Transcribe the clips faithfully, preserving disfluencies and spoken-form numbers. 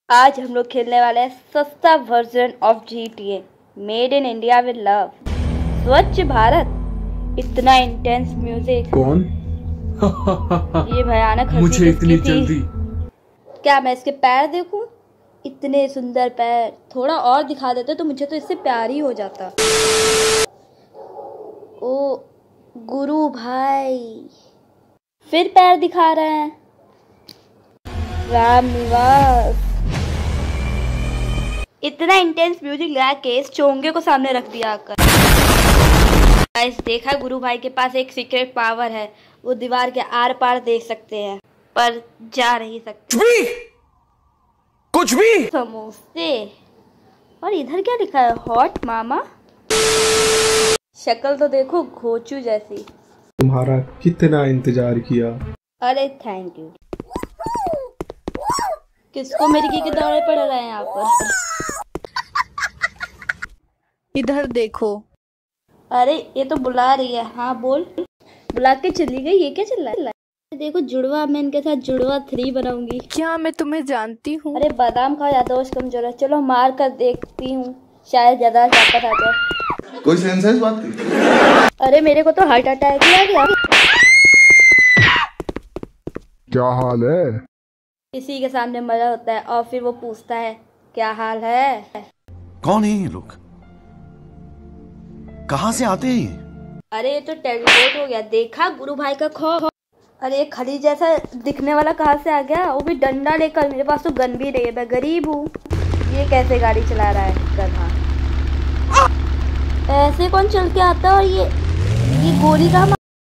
आज हम लोग खेलने वाले हैं सस्ता version of G T A, made in India with love. Swachh Bharat, इतना इंटेंस म्यूजिक। कौन? ये भयानक हंसी मुझे इतनी जल्दी? क्या मैं इसके पैर देखूं? इतने सुंदर पैर, थोड़ा और दिखा देते तो मुझे तो इससे प्यार ही हो जाता। ओ गुरु भाई, फिर पैर दिखा रहे हैं। राम निवास, इतना इंटेंस म्यूजिक लगा के इस चोंगे को सामने रख दिया आकर। गाइस, देखा गुरु भाई के पास एक सीक्रेट पावर है, वो दीवार के आर पार देख सकते हैं पर जा नहीं सकते। कुछ भी, कुछ भी समोसे। और इधर क्या लिखा है? Hot mama. शक्ल तो देखो घोचू जैसी। तुम्हारा कितना इंतजार किया। अरे थैंक यू। किसको मेरी की के दौरे पड़ रहे हैं यहाँ पर? इधर देखो। अरे ये तो बुला रही है। हाँ बोल। बुला के चली गई, ये क्या चल रहा है? देखो जुड़वा, मैं इनके साथ जुड़वा थ्री बनाऊंगी। क्या मैं तुम्हें जानती हूँ? अरे बादाम खाओ, ज्यादा दोस्त कमजोर है। चलो मार कर देखती हूँ, शायद ज्यादा ताकत आ जाए। कोई सेंस है इस बात की? अरे मेरे को तो हार्ट अटैक ही आ गया। क्या हाल है? किसी के सामने मजा होता है और फिर वो पूछता है क्या हाल है। कौन है ये लोग? कहाँ से आते हैं ये? अरे ये तो टेलीपोर्ट हो गया। देखा गुरु भाई का खौफ। अरे ये खली जैसा दिखने वाला कहाँ से आ गया? वो भी डंडा लेकर। मेरे पास तो गन भी नहीं है, मैं गरीब हूँ। ये कैसे गाड़ी चला रहा है? गधा। ऐसे कौन चल के आता है? और ये ये गोली का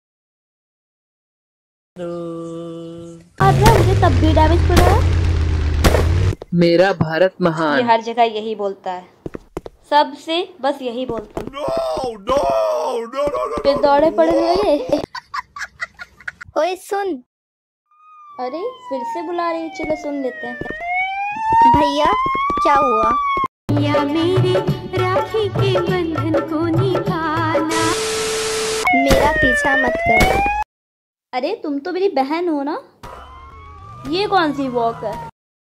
मुझे तब भी डैमेज पड़ा है। मेरा भारत महान। ये हर जगह यही बोलता है, सबसे बस यही बोलता है। no, no, no, no, no, फिर दौड़े पड़े लगे। ओए सुन। अरे फिर से बुला रही है, चलो सुन लेते हैं। भैया क्या हुआ? या मेरे राखी के बंधन को निभाना। मेरा पीछा मत कर। अरे तुम तो मेरी बहन हो ना। ये कौन सी वॉक है?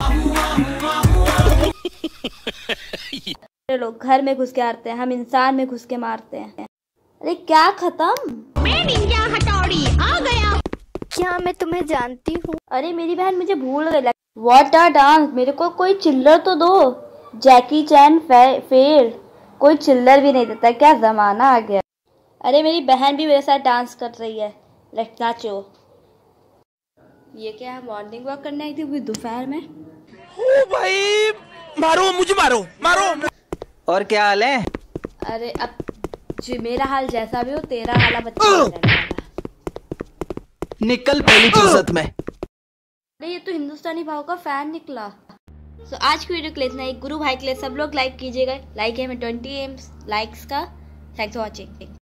लोग घर में घुस के आते हैं, हम इंसान में घुस के मारते हैं। अरे क्या खत्म? मैं निंजा हथौड़ी आ गया। क्या मैं तुम्हें जानती हूँ? अरे मेरी बहन मुझे भूल गई। What a dance. मेरे को कोई चिल्लर तो दो। जैकी चैन फे, फेल कोई चिल्लर भी नहीं देता। क्या जमाना आ गया। अरे मेरी बहन भी मेरे साथ डांस कर रही है। लेट्स नाचो। ये क्या है? मॉर्निंग वॉक करने आई थी, वो दोपहर में। ओ भाई मारो, मुझे मारो मारो। और क्या हाल है? अरे अब जो मेरा हाल जैसा भी हो, तेरा हाल बच्चा निकल पहली फुर्सत में। अरे ये तो हिंदुस्तानी भाव का फैन निकला। सो so, आज की वीडियो के लिए इतना ही। गुरु भाई के लिए सब लोग लाइक कीजिएगा। लाइक है हमें ट्वेंटी एम्स लाइक्स का। Thanks for watching.